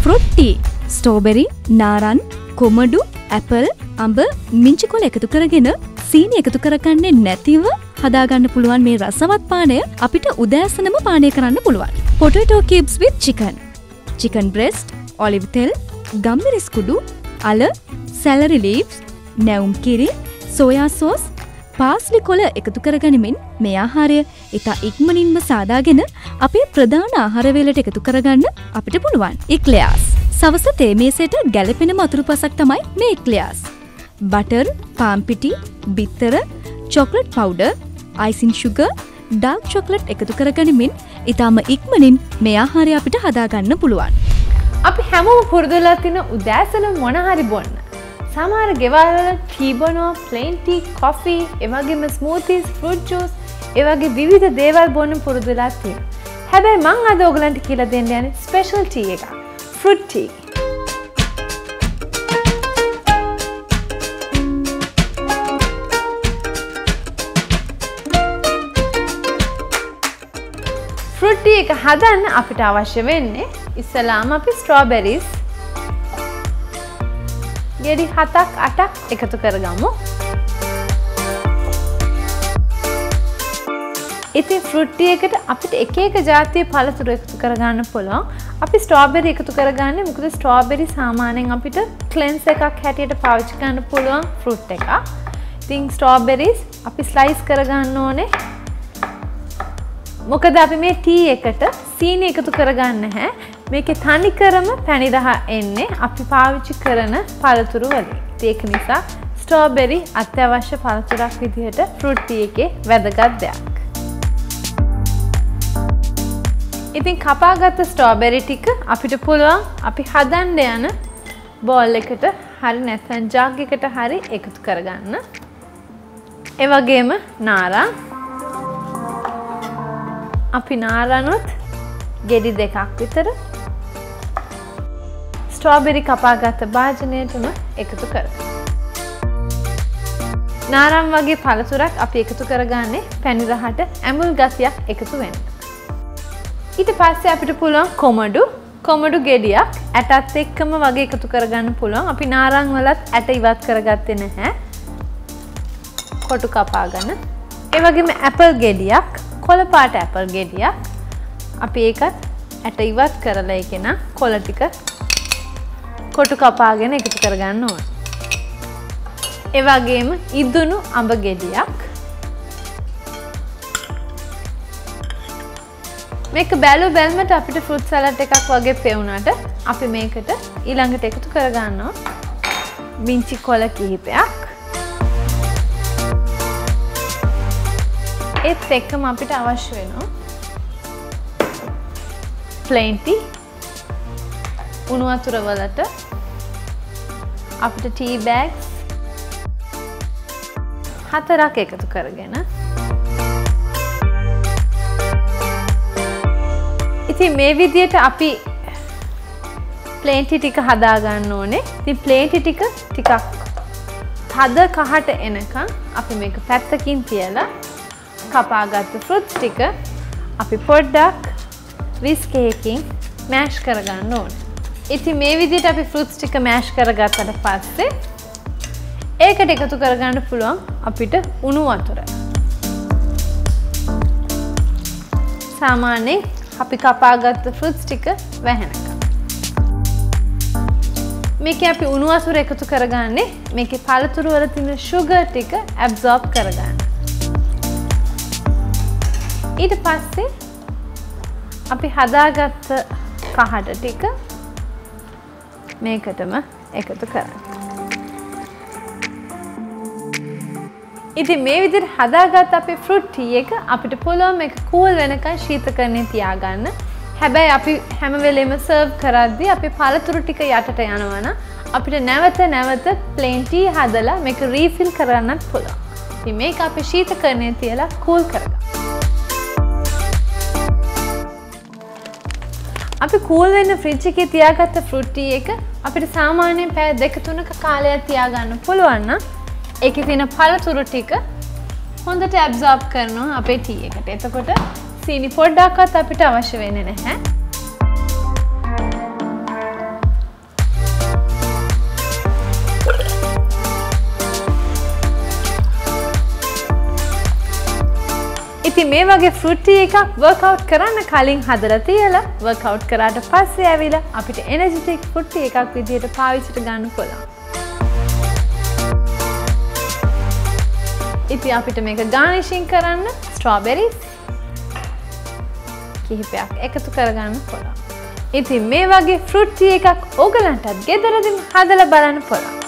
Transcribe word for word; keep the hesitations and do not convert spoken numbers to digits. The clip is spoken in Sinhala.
ෆෘට් ටී ස්ට්‍රෝබෙරි, නාරන්, කොමඩු, ඇපල්, අඹ, මිංචි කොළ එකතු කරගෙන සීනි එකතු කරගන්නේ නැතිව හදාගන්න පුළුවන් මේ රසවත් පානය අපිට උදෑසනම පානය කරන්න පුළුවන්. potato cubes with chicken, chicken breast, olive තෙල්, ගම්මිරිස් කුඩු, අල, celery leaves, නැවුම් කිරි, සෝයා සෝස්, පාස්ලි කොළ එකතු කරගනිමින් මේ ආහාරය ඉතා ඉක්මනින්ම සාදාගෙන අපේ ප්‍රධාන ආහාර වේලට එකතු කරගන්න අපිට පුළුවන්. ඉක්ලෙයාස් සවස තේ මේසයට ගැලපෙන වතුරු පසක් තමයි මේ ඉක්ලෙයාස්. බටර්, පාම් පිටි, බිත්තර, chocolate powder, icing sugar, dark chocolate එකතු කරගනිමින් ඉතාම ඉක්මනින් මේ ආහාරය අපිට හදාගන්න පුළුවන්. අපි හැමෝම පුරුදු වෙලා තියෙන උදෑසන මොන හරි බොන්න. සමහර ගෙවල් වල ටී බොනවා, ප්ලේන් ටී, කොෆි, ඒ වගේම ස්මූතිස්, ෆෘට් ජූස්, ඒ වගේ විවිධ දේවල් බොන්න පුරුදු වෙලා තියෙනවා. හැබැයි මම අද ඔයගලන්ට කියලා දෙන්න යන්නේ ස්පෙෂල් ටී එකක්. Fruit tea. ෆෘට් ටී එක හදන්න අපිට අවශ්‍ය වෙන්නේ ඉස්සලාම අපි ස්ට්‍රෝබෙරිස් ගෙඩි හතක් අටක් එකතු කරගමු. ඉතින් ෆෘට් ටී එකට අපිට එක එක ජාතියේ පළතුරු එකතු කරගන්න පුළුවන්. අපි ස්ට්‍රෝබෙරි එකතු කරගන්නේ මොකද ස්ට්‍රෝබෙරි සාමාන්‍යයෙන් අපිට ක්ලෙන්ස් එකක් හැටියට පාවිච්චි කරන්න පුළුවන් ෆෘට් එකක්. ඉතින් ස්ට්‍රෝබෙරිස් අපි ස්ලයිස් කරගන්න ඕනේ. මොකද අපි මේ ටී එකට සීනි එකතු කරගන්න නැහැ. මේකේ තනිකරම පැණි රහ එන්නේ අපි පාවිච්චි කරන පළතුරු වලින්. ඒක නිසා ස්ට්‍රෝබෙරි අත්‍යවශ්‍ය පළතුරක් විදිහට ෆෘට් ටී එකේ වැදගත් දෙයක්. ඉතින් කපාගත්ත ස්ට්‍රෝබෙරි ටික අපිට පුළුවන් අපි හදන්න යන බෝල් එකට හරි නැත්නම් ජග් එකට හරි එකතු කරගන්න. ඒ වගේම නාරං අපි නාරනුත් ගෙඩි දෙකක් විතර ස්ට්‍රෝබෙරි කපාගත්ත භාජනයටම එකතු කරගන්න. නාරම් වගේ පළතුරක් අපි එකතු කරගන්නේ පැණි රහට ඇඹුල් ගතියක් එකතු වෙන්න. ඊට පස්සේ අපිට පුළුවන් කොමඩු කොමඩු ගෙඩියක් ඇටත් එක්කම වගේ එකතු කරගන්න පුළුවන්. අපි නාරං වලත් ඇට ඉවත් කරගත්තේ නැහැ. කොටු කපා ගන්න. ඒ වගේම ඇපල් ගෙඩියක්, කොළ පාට ඇපල් ගෙඩියක් අපි ඒකත් ඇට ඉවත් කරලා ඒකේන කොළ ටික කොටු කපාගෙන එකතු කරගන්න ඕන. ඒ වගේම ඉදුණු අඹ ගෙඩියක්. මේක බැලු බැලමට අපිට ෆෘට් සලාඩ් එකක් වගේ පෙවුනට අපි මේකට ඊළඟට එකතු කරගන්නවා මිංචි කොළ කිහිපයක්. ඒත් එක්කම අපිට අවශ්‍ය වෙනවා ප්ලේන් ටී. උණු වතුර වලට අපිට ටී බෑග්ස් හතරක් එකතු කරගෙන ඉතින් මේ විදියට අපි ප්ලේන් ටී ටික හදා ගන්න ඕනේ. ඉතින් ප්ලේන් ටී ටික ටිකක් තද කහට එනකන් අපි මේක පැත්තකින් තියලා කපාගත්තු ෆෘට්ස් ටික අපි පොඩ්ඩක් විස්ක් එකකින් මෑෂ් කරගන්න ඕනේ. ඉතින් මේ විදිහට අපි ෆෘට්ස් ටික මෑෂ් කරගත්තට පස්සේ ඒකට එකතු කරගන්න පුළුවන් අපිට උණු වතුර. සාමාන්‍යයෙන් අපි කපාගත්තු ෆෘට්ස් ටික වැහෙනකම්. මේකේ අපි උණු වතුර එකතු කරගන්නේ මේකේ පළතුරු වල තියෙන sugar ටික absorb කරගන්න. ඊට පස්සේ අපි හදාගත්ත කහට ටික මේකටම එකතු කරන්න. ඉතින් මේ විදිහට හදාගත්ත අපේ ෆෘට් ටී එක අපිට පුළුවන් මේක කූල් වෙනකන් ශීතකරණයේ තියාගන්න. හැබැයි අපි හැම වෙලෙම සර්ව් කරද්දී අපි පළතුරු ටික යටට යනවා නම් අපිට නැවත නැවත ප්ලේන් ටී හදලා මේක රීෆිල් කරන්නත් පුළුවන්. ඉතින් මේක අපි ශීතකරණයේ තියලා කූල් කරගන්න. අපි කූල් වෙන ෆ්‍රිජ් එකේ තියාගත්ත ෆෘට් ටී එක අපිට සාමාන්‍යයෙන් පැය දෙක තුනක කාලයක් තියාගන්න පුළුවන් නම් ඒකේ තියෙන පළතුරු ටික හොඳට ඇබ්සෝබ් කරනවා අපේ ටී එකට. එතකොට සීනි පොඩ්ඩක්වත් අපිට අවශ්‍ය වෙන්නේ නැහැ. ඉතින් මේ වගේ ෆෘට් ටී එකක් වර්ක්අවුට් කරන්න කලින් හදලා තියලා වර්ක්අවුට් කරාට පස්සේ ඇවිල්ලා අපිට එනර්ජිටික් ෆෘට් ටී එකක් විදිහට පාවිච්චිට ගන්න පුළුවන්. ඉතින් අපිට මේක ගානිෂින් කරන්න ස්ට්‍රෝබෙරිස් කිහිපයක් එකතු කරගන්න පුළුවන්. ඉතින් මේ වගේ ෆෘට් ටී එකක් ඕගලන්ටත් ගෙදරදීම හදලා බලන්න පුළුවන්.